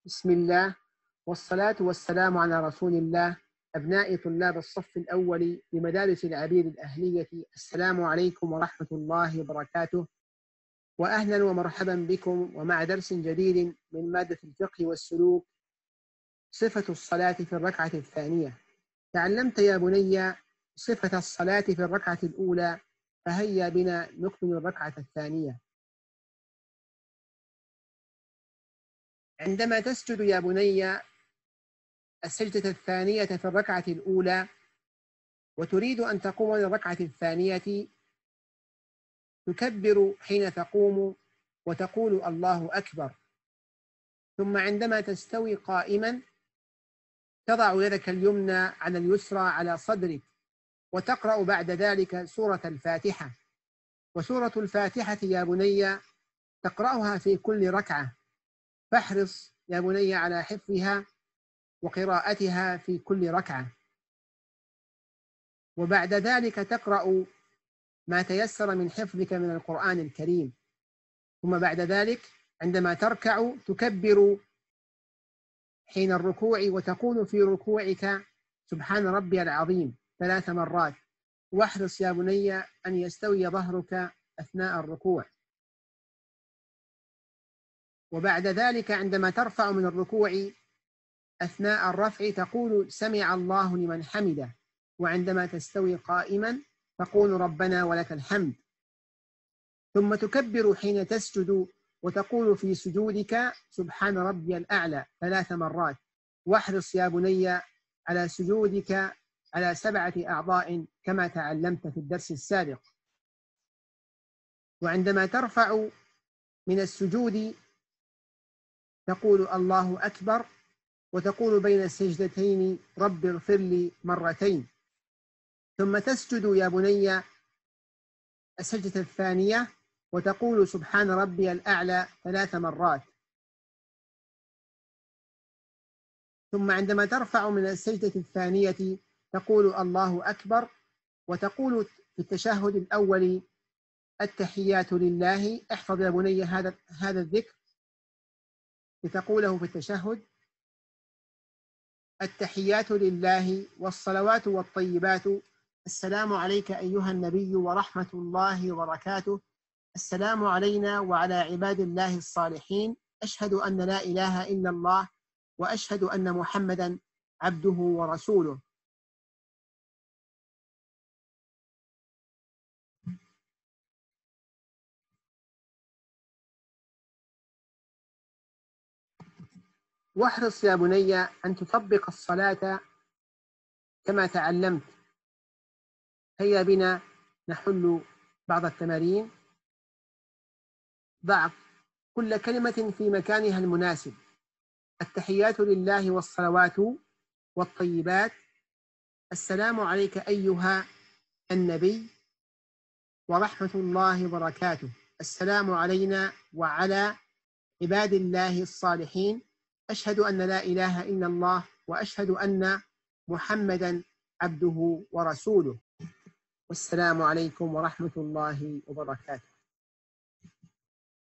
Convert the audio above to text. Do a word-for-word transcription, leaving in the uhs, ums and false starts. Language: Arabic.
بسم الله والصلاة والسلام على رسول الله. أبناء طلاب الصف الأول بمدارس العبيد الأهلية، السلام عليكم ورحمة الله وبركاته، وأهلا ومرحبا بكم ومع درس جديد من مادة الفقه والسلوك، صفة الصلاة في الركعة الثانية. تعلمت يا بني صفة الصلاة في الركعة الأولى، فهيا بنا نكمل الركعة الثانية. عندما تسجد يا بني السجدة الثانية في الركعة الأولى وتريد أن تقوم للركعة الثانية، تكبر حين تقوم وتقول الله أكبر، ثم عندما تستوي قائما تضع يدك اليمنى على اليسرى على صدرك وتقرأ بعد ذلك سورة الفاتحة. وسورة الفاتحة يا بني تقرأها في كل ركعة، فاحرص يا بني على حفظها وقراءتها في كل ركعة. وبعد ذلك تقرأ ما تيسر من حفظك من القرآن الكريم، ثم بعد ذلك عندما تركع تكبر حين الركوع وتقول في ركوعك سبحان ربي العظيم ثلاث مرات، واحرص يا بني أن يستوي ظهرك أثناء الركوع. وبعد ذلك عندما ترفع من الركوع أثناء الرفع تقول سمع الله لمن حمده، وعندما تستوي قائما تقول ربنا ولك الحمد، ثم تكبر حين تسجد وتقول في سجودك سبحان ربي الأعلى ثلاث مرات، واحرص يا بني على سجودك على سبعة أعضاء كما تعلمت في الدرس السابق. وعندما ترفع من السجود تقول الله أكبر، وتقول بين السجدتين رب اغفر لي مرتين، ثم تسجد يا بني السجدة الثانية وتقول سبحان ربي الأعلى ثلاث مرات، ثم عندما ترفع من السجدة الثانية تقول الله أكبر، وتقول في التشهد الأول التحيات لله. احفظ يا بني هذا هذا الذكر لتقوله في التشهد: التحيات لله والصلوات والطيبات، السلام عليك أيها النبي ورحمة الله وبركاته، السلام علينا وعلى عباد الله الصالحين، أشهد أن لا إله إلا الله وأشهد أن محمدا عبده ورسوله. واحرص يا بني أن تطبق الصلاة كما تعلمت. هيا بنا نحل بعض التمارين. ضع كل كلمة في مكانها المناسب: التحيات لله والصلوات والطيبات، السلام عليك أيها النبي ورحمة الله وبركاته، السلام علينا وعلى عباد الله الصالحين، أشهد أن لا إله إلا الله وأشهد أن محمدا عبده ورسوله، والسلام عليكم ورحمة الله وبركاته.